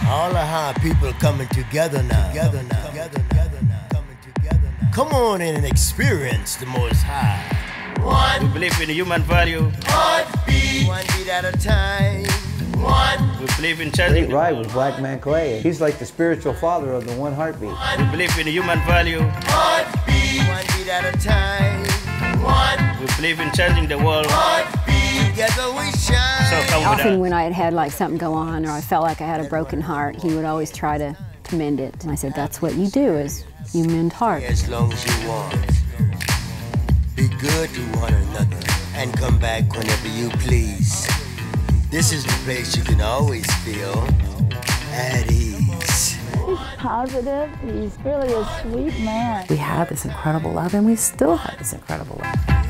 All of our people coming together now. Come on in and experience the Most High. We believe in human value. Heartbeat. One beat at a time. We believe in changing. Great ride with Black Man Clay. He's like the spiritual father of the One Heartbeat. We believe in human value. Heartbeat. One beat at a time. We believe in changing the world. Heartbeat. Together we shine. So come with Often us. when I had like something go on or I felt like I had a broken heart, he would always try to mend it. And I said, that's what you do, is you mend hearts. As long as you want. Be good to one another and come back whenever you please. This is the place you can always feel at ease. He's positive. He's really a sweet man. We had this incredible love, and we still have this incredible love.